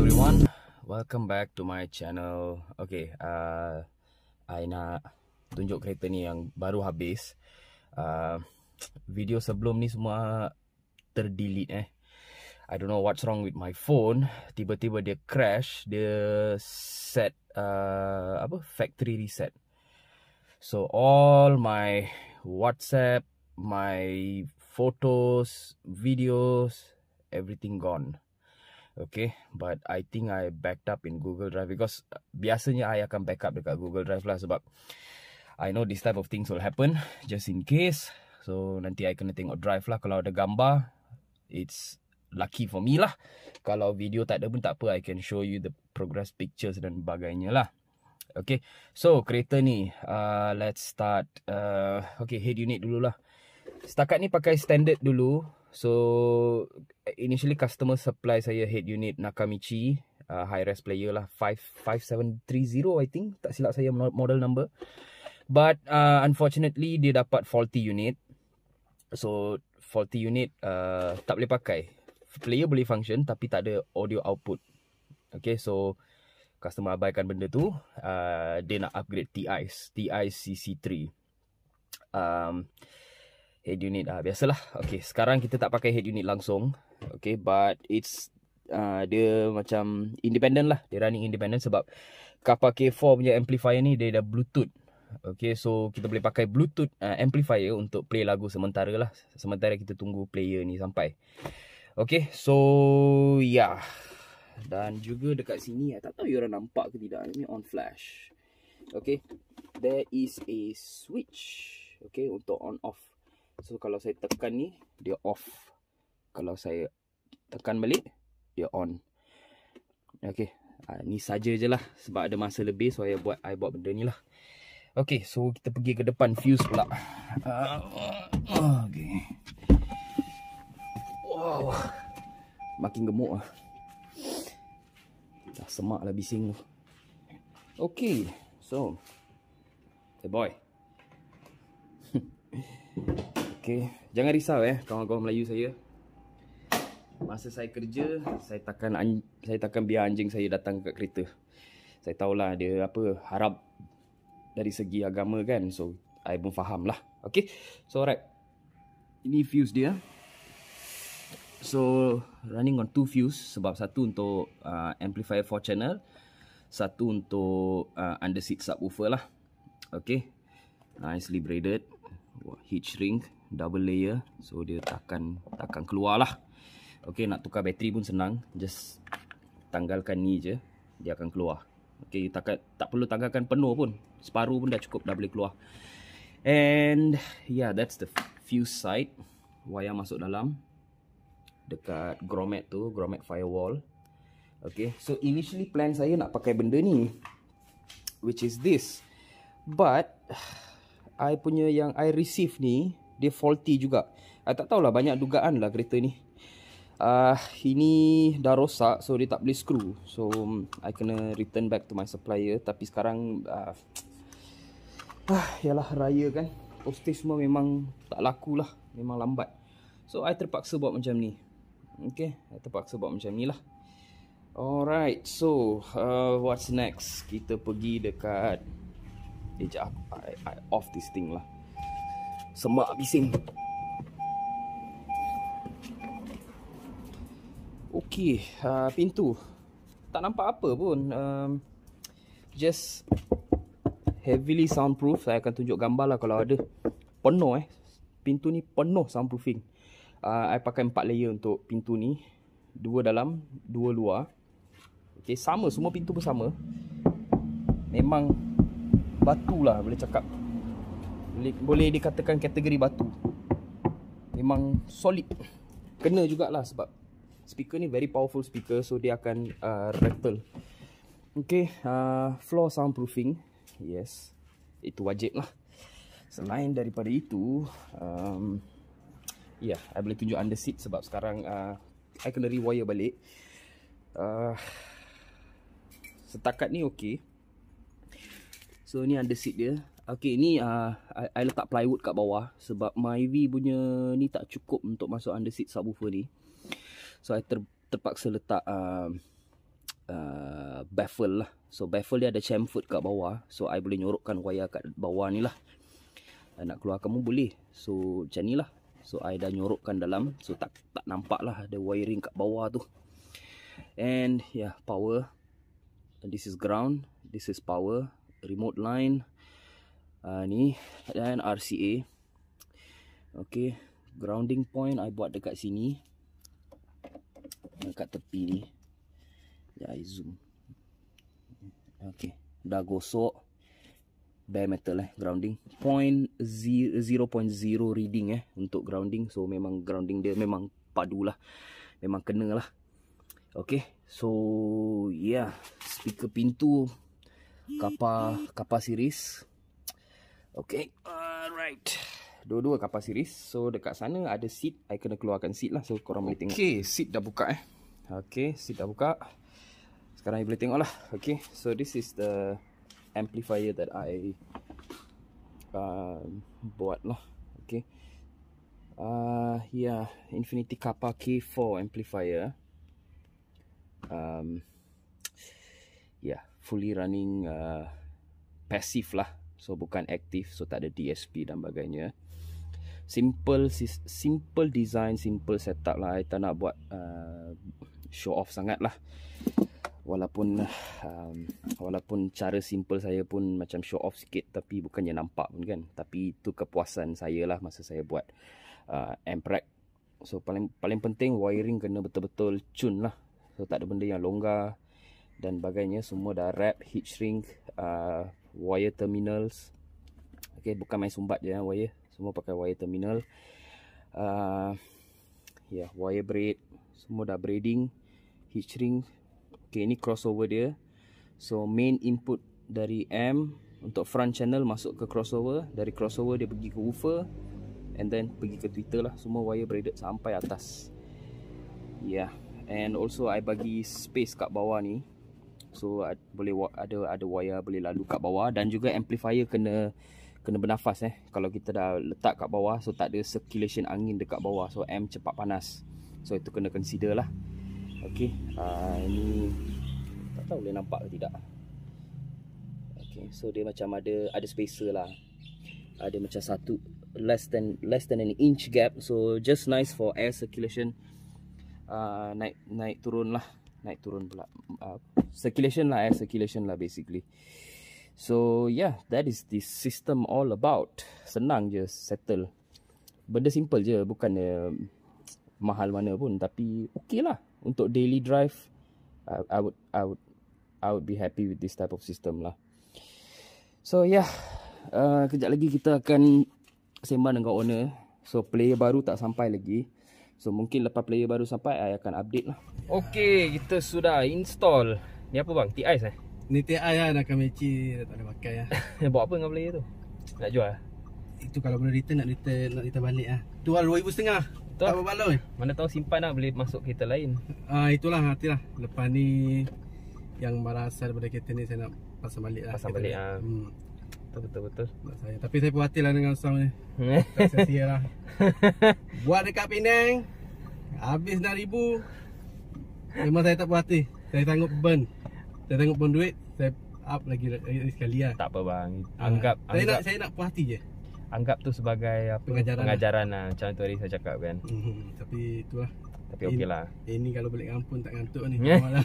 everyone, welcome back to my channel. Okay, I nak tunjuk kereta ni yang baru habis. Video sebelum ni semua terdelete I don't know what's wrong with my phone. Tiba-tiba dia crash, dia set factory reset. So all my WhatsApp, my photos, videos, everything gone. Okay, but I think I backed up in Google Drive because biasanya I akan backup dekat Google Drive lah sebab I know this type of things will happen just in case. So nanti I kena tengok drive lah. Kalau ada gambar, it's lucky for me lah. Kalau video tak ada pun tak apa, I can show you the progress pictures dan sebagainya lah. Okay, so kereta ni let's start. Okay, head unit dulu lah. Setakat ni pakai standard dulu. So initially customer supply saya head unit Nakamichi, high res player lah, 5730 I think, tak silap saya model number. But unfortunately dia dapat faulty unit. So faulty unit tak boleh pakai. Player boleh function tapi tak ada audio output. Okay, so customer abaikan benda tu. Dia nak upgrade TI CC3. Head unit biasalah. Okay, sekarang kita tak pakai head unit langsung. Okay, but it's dia macam independent lah. Dia running independent sebab Kappa K4 punya amplifier ni dia dah Bluetooth. Okay, so kita boleh pakai Bluetooth amplifier untuk play lagu sementara lah. Sementara kita tunggu player ni sampai. Okay, so yeah. Dan juga dekat sini, tak tahu you orang nampak ke tidak. Ini on flash. Okay, there is a switch. Okay, untuk on off. So kalau saya tekan ni, dia off. Kalau saya tekan balik, dia on. Okay, ni saja je lah. Sebab ada masa lebih, so I buat benda ni lah. Okay, so kita pergi ke depan fuse pula. Okay. Wow, makin gemuk lah. Dah semak lah bising tu. Okay, so hey boy. Okay, jangan risau kawan-kawan Melayu saya. Masa saya kerja, saya takkan biar anjing saya datang ke kereta. Saya tahulah dia harap dari segi agama kan. So I pun faham lah. Okay, so alright. Ini fuse dia. So running on 2 fuse. Sebab satu untuk amplifier 4 channel, satu untuk under seat subwoofer lah. Okay, nicely braided. Heat shrink, double layer. So dia takkan keluar lah. Okay, nak tukar bateri pun senang. Just tanggalkan ni je, dia akan keluar. Okay, tak perlu tanggalkan penuh pun. Separuh pun dah cukup, dah boleh keluar. And yeah, that's the fuse side. Wayar masuk dalam dekat grommet tu, grommet firewall. Okay, so initially plan saya nak pakai benda ni, which is this. But I punya yang I receive ni, dia faulty juga. I tak tahulah, banyak dugaan lah kereta ni. Ini dah rosak, so dia tak boleh screw. So I kena return back to my supplier. Tapi sekarang yalah raya kan, postage semua memang tak laku lah, memang lambat. So I terpaksa buat macam ni. Okay, I terpaksa buat macam ni lah. Alright, so what's next? Kita pergi dekat I off this thing lah. Semak bising. Okay, pintu tak nampak apa pun. Just heavily soundproof. Saya akan tunjuk gambar lah kalau ada. Penuh pintu ni penuh soundproofing. I pakai 4 layer untuk pintu ni. 2 dalam, 2 luar. Okay, sama, semua pintu pun sama. Memang batu lah, boleh cakap. Boleh dikatakan kategori batu. Memang solid. Kena jugalah sebab speaker ni very powerful speaker. So dia akan rattle. Okay, floor soundproofing. Yes, itu wajib lah. Selain daripada itu, I boleh tunjuk under seat sebab sekarang I kena rewire balik. Setakat ni okay. So ni under seat dia. Okay, ni I letak plywood kat bawah sebab Myvi punya ni tak cukup untuk masuk under seat subwoofer ni. So I terpaksa letak baffle lah. So baffle dia ada chamfer kat bawah. So I boleh nyorokkan wayar kat bawah ni lah. Nak keluarkan pun boleh. So macam ni lah. So I dah nyorokkan dalam. So tak nampak lah ada wiring kat bawah tu. And yeah, power. And this is ground. This is power. Remote line. Ni. Dan RCA. Okay. Grounding point I buat dekat sini. Dekat tepi ni. Ya, I zoom. Okay. Dah gosok. Bare metal grounding. 0.0 reading untuk grounding. So memang grounding dia memang padu lah. Memang kena lah. Okay. So yeah. Speaker pintu. Kappa series. Okay. Alright. Dua-dua kappa series. So dekat sana ada seat. I kena keluarkan seat lah. So korang boleh tengok. Okay. Seat dah buka Okay. Seat dah buka. Sekarang I boleh tengok lah. Okay. So this is the amplifier that I buat lah. Okay. Yeah. Infinity Kappa K4 amplifier. Yeah. Fully running passive lah. So bukan aktif. So tak ada DSP dan sebagainya. Simple design, simple setup lah. I tak nak buat show off sangat lah. Walaupun cara simple saya pun macam show off sikit, tapi bukannya nampak pun kan. Tapi itu kepuasan saya lah masa saya buat amp rack. So paling penting wiring kena betul-betul tune lah. So tak ada benda yang longgar dan sebagainya. Semua dah wrap, heat shrink, wire terminals. Okay, bukan main sumbat je wire. Semua pakai wire terminal. Yeah, wire braid. Semua dah braiding. Heat shrink. Okay, ini crossover dia. So main input dari amp untuk front channel masuk ke crossover. Dari crossover dia pergi ke woofer. And then pergi ke tweeter lah. Semua wire braided sampai atas. Yeah. And also I bagi space kat bawah ni. So boleh ada wire boleh lalu kat bawah. Dan juga amplifier kena bernafas kalau kita dah letak kat bawah. So tak ada circulation angin dekat bawah. So amp cepat panas. So itu kena consider lah. Okay. Ini tak tahu boleh nampak ke tidak. Okay. So dia macam ada spacer lah. Ada macam satu less than an inch gap. So just nice for air circulation. Naik turun lah. Naik turun pula. Circulation lah, air circulation lah basically. So yeah, that is the system all about. Senang je settle. Benda simple je, bukan mahal mana pun, tapi okay lah untuk daily drive. I would be happy with this type of system lah. So yeah, kejap lagi kita akan sembang dengan owner. So player baru tak sampai lagi. So mungkin lepas player baru sampai, I akan update lah. Okay, kita sudah install. Ni apa bang? TI Ni TI lah, nak Kamichi tak boleh pakai lah. Buat apa dengan player tu? Nak jual? Itu kalau boleh return, nak return balik lah. Tu lah RM2,500. Tak berbaloi. Mana tahu simpan lah, boleh masuk kereta lain. Itulah nantilah. Lepas ni yang barang asal daripada kereta ni saya nak pasang balik lah. Pasang balik lah. Betul. Tapi saya puas hati lah dengan sound ni. Tak sia-sia lah. Buat dekat Penang, habis RM6,000. Memang saya tak puas hati. Saya tanggup burn duit. Saya up lagi sekali lah. Tak apa bang. Anggap saya nak puas hati je. Anggap tu sebagai apa, pengajaran lah. Macam tu tadi saya cakap kan. Tapi itulah. Tapi okey lah. Ini kalau balik kampung tak ngantuk ni.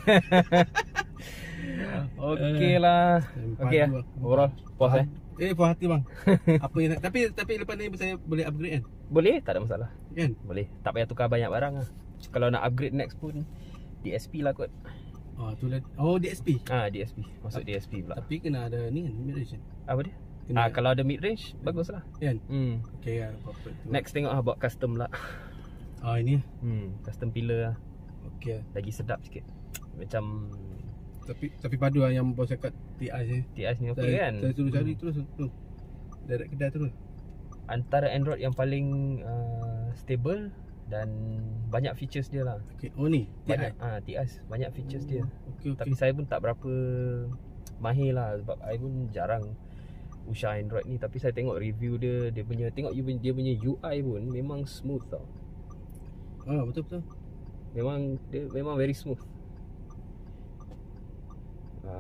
Okey lah. Okey lah. Overall puas puas hati bang. Apa yang tapi lepas ni saya boleh upgrade kan? Boleh, tak ada masalah. Kan? Boleh. Tak payah tukar banyak barang lah. Kalau nak upgrade next pun DSP lah kot. DSP. DSP. Masuk DSP pula. Tapi kena ada ni kan, mid range kan? Apa dia? Kalau ada mid range, bagus lah. Kan? Okey lah, apa-apa tu. Next tengok lah buat custom lah. Ini. Custom pillar lah. Okey. Lagi sedap sikit. Macam tapi padu lah yang bos cakap TI ni okey kan? Saya suruh cari terus. Direct kedai terus. Antara Android yang paling stable dan banyak features dia lah. Okay. Oh ni banyak TI banyak features dia. Okay. Tapi saya pun tak berapa mahir lah, sebab saya pun jarang usah Android ni. Tapi saya tengok review dia punya, tengok dia punya UI pun memang smooth tau. Betul. Memang very smooth.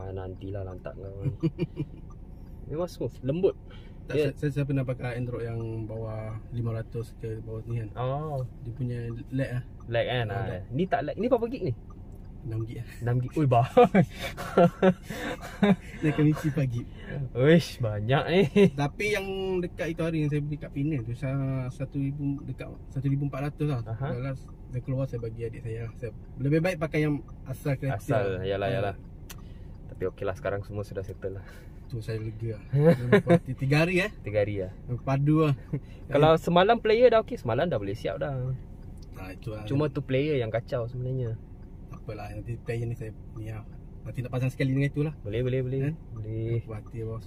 Nantilah lantak kau. Memang smooth, lembut. Tak, saya pernah pakai Android yang bawah 500 ke bawah ni kan. Oh, Dia punya lag lah. lag kan. Lag. Ni tak lag. Ni berapa gig ni? 6 gig lah. 6 gig. Ui, bah. Dia kena isi pagi. Wish, banyak ni. Tapi yang dekat itu hari yang saya beli kat Penang tu 1,000 dekat 1,400 lah. Yalah, saya keluar saya bagi adik saya. Saya lebih baik pakai yang asal kreatif. Asal, yalah. Tapi okey lah, sekarang semua sudah settle lah. Tu saya lega lah. 3 hari 3 hari lah. Padu lah. Kalau semalam player dah okey, semalam dah boleh siap dah. Itu lah. Cuma tu player yang kacau sebenarnya. Apalah, nanti player ni saya ni lah. Nanti nak pasang sekali dengan itulah. Boleh. Boleh. Puas hati bos.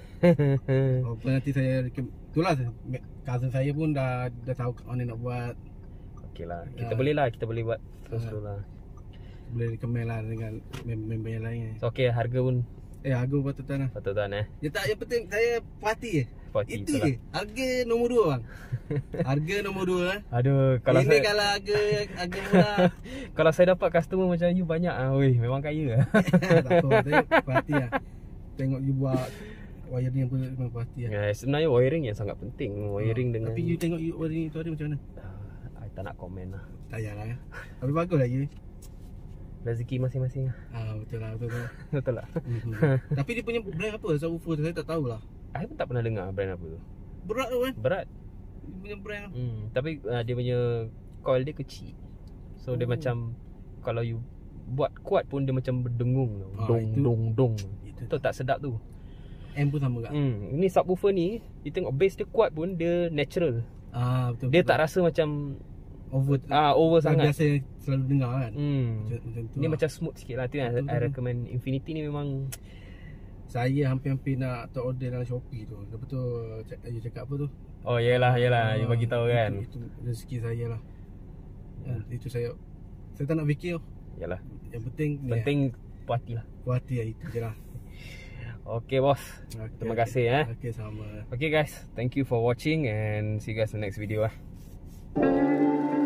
Apa nanti saya itulah cousin saya pun dah tahu mana nak buat. Okey lah. Kita boleh buat terus dulu lah. Boleh recommend lah dengan member yang lain. So okey, harga pun harga patut-patut lah. patut-patut Ya tak, yang penting saya puati je. Puati Itu je. Harga nombor 2 bang. Harga nombor 2 Aduh, kalau ini saya kalau harga murah. kalau saya dapat customer macam you banyak weh, memang kaya lah. Tak apa, saya puati lah. Tengok you buat wiring pun memang puati lah. Sebenarnya wiring yang sangat penting. Wiring dengan Tapi you tengok you wiring tu hari macam mana? I tak nak komen lah. Tak payahlah ya. Tapi bagus lah you. Rezeki masing-masing lah. Betul lah. Betul lah. Tapi dia punya brand apa subwoofer tu saya tak tahulah. I pun tak pernah dengar brand apa tu. Berat tu kan? Berat. Dia punya brand. Tapi dia punya coil dia kecil. So dia macam kalau you buat kuat pun dia macam berdengung tau. Dong. Itu tak sedap tu. M pun sama tak? Ini subwoofer ni, you tengok bass dia kuat pun dia natural. Betul. Dia tak rasa macam over sangat. Biasa selalu dengar kan. Macam tu Ni lah. macam smooth sikit lah. Tu yang I recommend. Infinity ni memang Saya hampir-hampir nak order dalam Shopee tu. Lepas tu you cakap apa tu? oh yelah you bagi tahu kan. Itu rezeki saya lah. Itu saya tak nak fikir. Yalah. Yang penting puati lah. puati lah, itu je lah. Okay bos. Terima kasih Okay, sama. Okay guys, thank you for watching and see you guys in the next video